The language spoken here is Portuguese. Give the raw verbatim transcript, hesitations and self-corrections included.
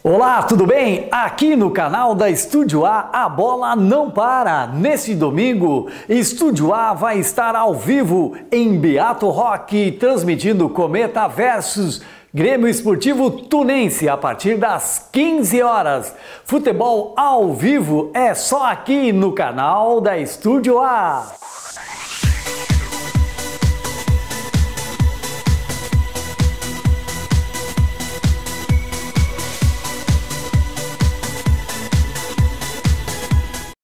Olá, tudo bem? Aqui no canal da Estúdio A, a bola não para. Neste domingo, Estúdio A vai estar ao vivo em Beato Roque, transmitindo Cometa versus Grêmio Esportivo Tunense a partir das quinze horas. Futebol ao vivo é só aqui no canal da Estúdio A.